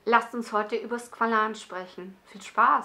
Lasst uns heute über Squalan sprechen. Viel Spaß!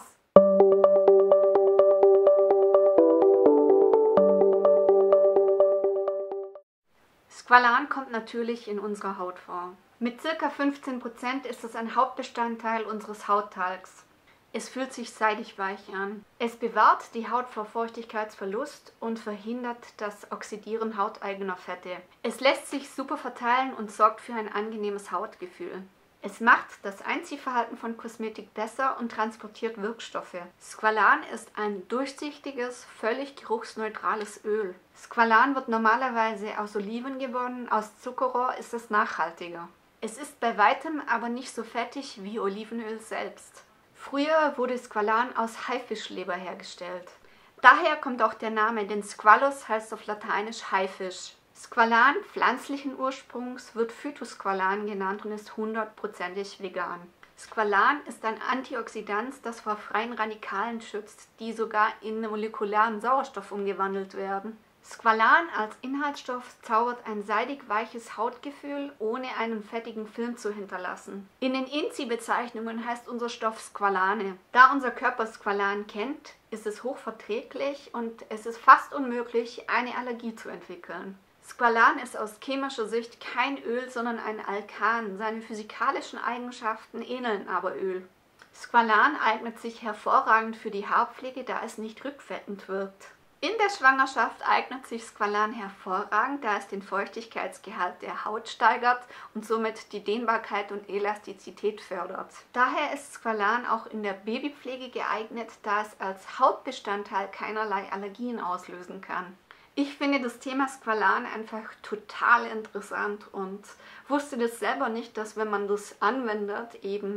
Squalan kommt natürlich in unserer Haut vor. Mit ca. 15% ist es ein Hauptbestandteil unseres Hauttalgs. Es fühlt sich seidig weich an. Es bewahrt die Haut vor Feuchtigkeitsverlust und verhindert das Oxidieren hauteigener Fette. Es lässt sich super verteilen und sorgt für ein angenehmes Hautgefühl. Es macht das Einziehverhalten von Kosmetik besser und transportiert Wirkstoffe. Squalan ist ein durchsichtiges, völlig geruchsneutrales Öl. Squalan wird normalerweise aus Oliven gewonnen, aus Zuckerrohr ist es nachhaltiger. Es ist bei weitem aber nicht so fettig wie Olivenöl selbst. Früher wurde Squalan aus Haifischleber hergestellt. Daher kommt auch der Name, denn Squalus heißt auf Lateinisch Haifisch. Squalan pflanzlichen Ursprungs wird Phytosqualan genannt und ist 100%ig vegan. Squalan ist ein Antioxidant, das vor freien Radikalen schützt, die sogar in molekularen Sauerstoff umgewandelt werden. Squalan als Inhaltsstoff zaubert ein seidig weiches Hautgefühl, ohne einen fettigen Film zu hinterlassen. In den INCI-Bezeichnungen heißt unser Stoff Squalane. Da unser Körper Squalan kennt, ist es hochverträglich und es ist fast unmöglich, eine Allergie zu entwickeln. Squalan ist aus chemischer Sicht kein Öl, sondern ein Alkan. Seine physikalischen Eigenschaften ähneln aber Öl. Squalan eignet sich hervorragend für die Haarpflege, da es nicht rückfettend wirkt. In der Schwangerschaft eignet sich Squalan hervorragend, da es den Feuchtigkeitsgehalt der Haut steigert und somit die Dehnbarkeit und Elastizität fördert. Daher ist Squalan auch in der Babypflege geeignet, da es als Hautbestandteil keinerlei Allergien auslösen kann. Ich finde das Thema Squalan einfach total interessant und wusste das selber nicht, dass wenn man das anwendet,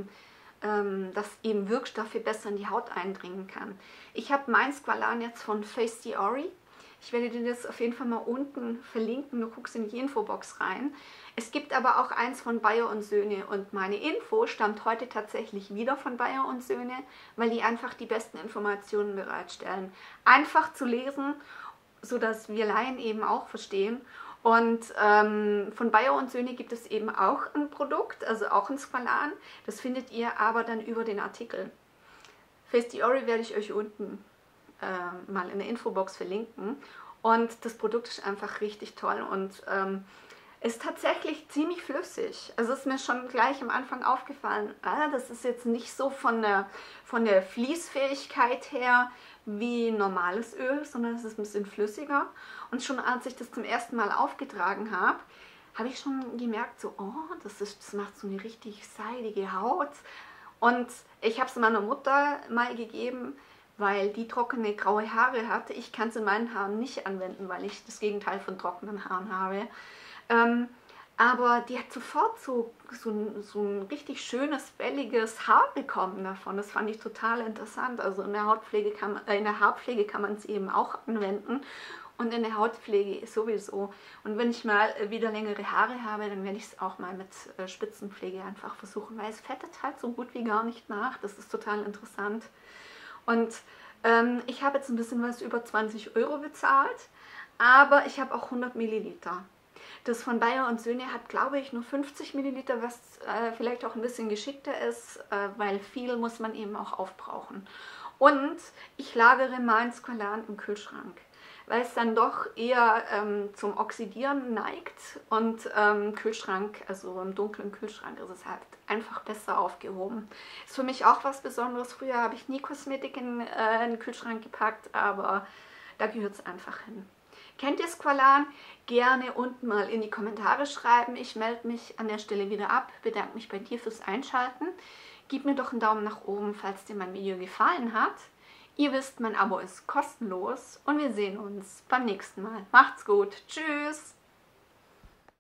dass eben Wirkstoffe besser in die Haut eindringen kann. Ich habe mein Squalan jetzt von Face Theory. Ich werde dir das auf jeden Fall mal unten verlinken, du guckst in die Infobox rein. Es gibt aber auch eins von Bayer und Söhne und meine Info stammt heute tatsächlich wieder von Bayer und Söhne, weil die einfach die besten Informationen bereitstellen. Einfach zu lesen, sodass wir Laien eben auch verstehen. Und von Bayer und Söhne gibt es eben auch ein Produkt, also auch ein Squalan. Das findet ihr aber dann über den Artikel. Face Theory werde ich euch unten mal in der Infobox verlinken. Und das Produkt ist einfach richtig toll und ist tatsächlich ziemlich flüssig. Also ist mir schon gleich am Anfang aufgefallen, das ist jetzt nicht so von der Fließfähigkeit her wie normales Öl, sondern es ist ein bisschen flüssiger. Und schon als ich das zum ersten Mal aufgetragen habe, habe ich schon gemerkt, so, oh, das macht so eine richtig seidige Haut. Und ich habe es meiner Mutter mal gegeben, weil die trockene graue Haare hatte. Ich kann es in meinen Haaren nicht anwenden, weil ich das Gegenteil von trockenen Haaren habe. Aber die hat sofort so ein richtig schönes, welliges Haar bekommen davon. Das fand ich total interessant. Also in der Haarpflege kann man es eben auch anwenden und in der Hautpflege sowieso. Und wenn ich mal wieder längere Haare habe, dann werde ich es auch mal mit Spitzenpflege einfach versuchen, weil es fettet halt so gut wie gar nicht nach. Das ist total interessant. Und ich habe jetzt ein bisschen was über 20 € bezahlt, aber ich habe auch 100 Milliliter. Das von Bayer und Söhne hat, glaube ich, nur 50 Milliliter, was vielleicht auch ein bisschen geschickter ist, weil viel muss man eben auch aufbrauchen. Und ich lagere mein Squalan im Kühlschrank, weil es dann doch eher zum Oxidieren neigt und Kühlschrank, also im dunklen Kühlschrank ist es halt einfach besser aufgehoben. Ist für mich auch was Besonderes. Früher habe ich nie Kosmetik in den Kühlschrank gepackt, aber da gehört es einfach hin. Kennt ihr Squalan? Gerne unten mal in die Kommentare schreiben. Ich melde mich an der Stelle wieder ab. Bedanke mich bei dir fürs Einschalten. Gib mir doch einen Daumen nach oben, falls dir mein Video gefallen hat. Ihr wisst, mein Abo ist kostenlos und wir sehen uns beim nächsten Mal. Macht's gut. Tschüss!